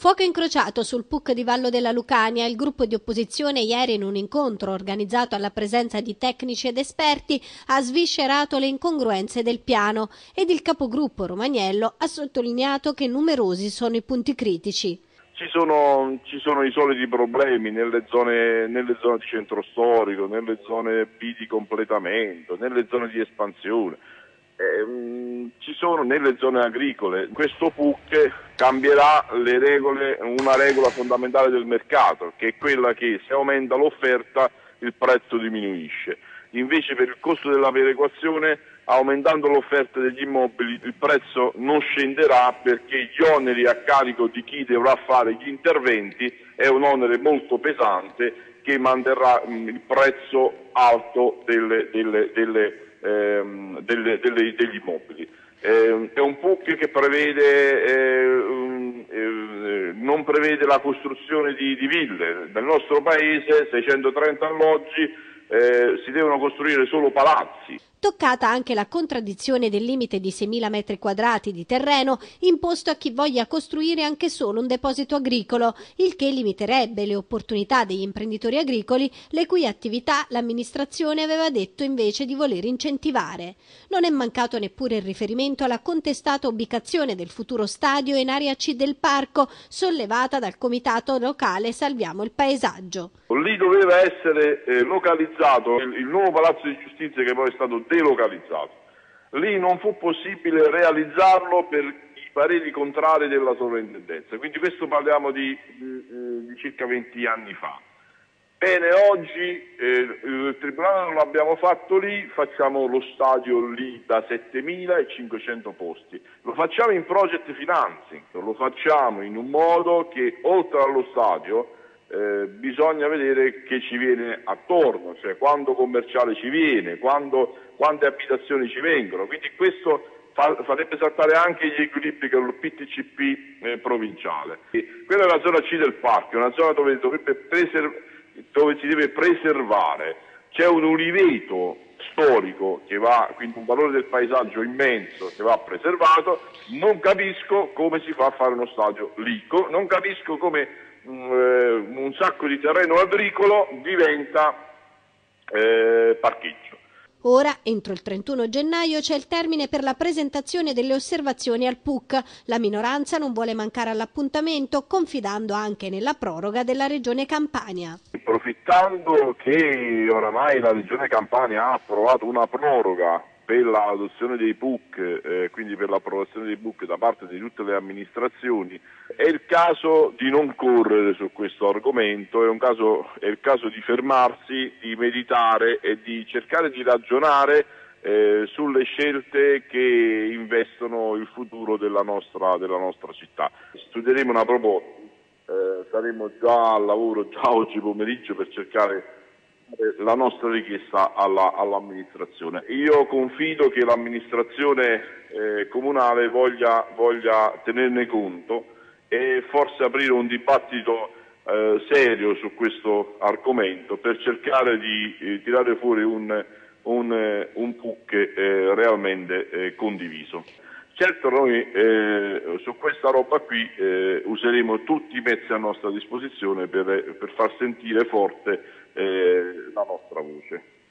Fuoco incrociato sul PUC di Vallo della Lucania. Il gruppo di opposizione ieri, in un incontro organizzato alla presenza di tecnici ed esperti, ha sviscerato le incongruenze del piano ed il capogruppo Romaniello ha sottolineato che numerosi sono i punti critici. Ci sono i soliti problemi nelle zone di centro storico, nelle zone B di completamento, nelle zone di espansione. Ci sono nelle zone agricole. Questo PUC cambierà le regole, una regola fondamentale del mercato, che è quella che se aumenta l'offerta il prezzo diminuisce. Invece per il costo della perequazione, aumentando l'offerta degli immobili, il prezzo non scenderà, perché gli oneri a carico di chi dovrà fare gli interventi è un onere molto pesante che manterrà il prezzo alto degli immobili. È un PUC che non prevede la costruzione di ville. Nel nostro paese 630 alloggi, si devono costruire solo palazzi. Toccata anche la contraddizione del limite di 6.000 metri quadrati di terreno imposto a chi voglia costruire anche solo un deposito agricolo, il che limiterebbe le opportunità degli imprenditori agricoli, le cui attività l'amministrazione aveva detto invece di voler incentivare. Non è mancato neppure il riferimento alla contestata ubicazione del futuro stadio in area C del parco, sollevata dal comitato locale Salviamo il Paesaggio. Lì doveva essere localizzato il nuovo palazzo di giustizia, che poi è stato delocalizzato. Lì non fu possibile realizzarlo per i pareri contrari della sovrintendenza, quindi questo parliamo di circa 20 anni fa. Bene, oggi il Tribunale non l'abbiamo fatto lì, facciamo lo stadio lì da 7.500 posti. Lo facciamo in project financing, lo facciamo in un modo che oltre allo stadio bisogna vedere che ci viene attorno, cioè quanto commerciale ci viene, quante abitazioni ci vengono, quindi questo farebbe saltare anche gli equilibri che lo PTCP provinciale. Quella è la zona C del parco, è una zona dove si deve preservare, c'è un uliveto storico che va, quindi un valore del paesaggio immenso che va preservato. Non capisco come si fa a fare uno stadio lì, non capisco come un sacco di terreno agricolo diventa parcheggio. Ora, entro il 31 gennaio, c'è il termine per la presentazione delle osservazioni al PUC. La minoranza non vuole mancare all'appuntamento, confidando anche nella proroga della Regione Campania. Approfittando che oramai la Regione Campania ha approvato una proroga per l'adozione dei PUC, quindi per l'approvazione dei PUC da parte di tutte le amministrazioni, è il caso di non correre su questo argomento, è il caso di fermarsi, di meditare e di cercare di ragionare sulle scelte che investono il futuro della nostra città. Studieremo una proposta, saremo già al lavoro già oggi pomeriggio per cercare la nostra richiesta all'amministrazione. Io confido che l'amministrazione comunale voglia tenerne conto e forse aprire un dibattito serio su questo argomento per cercare di tirare fuori un PUC realmente condiviso. Certo, noi su questa roba qui useremo tutti i mezzi a nostra disposizione per far sentire forte la nostra voce.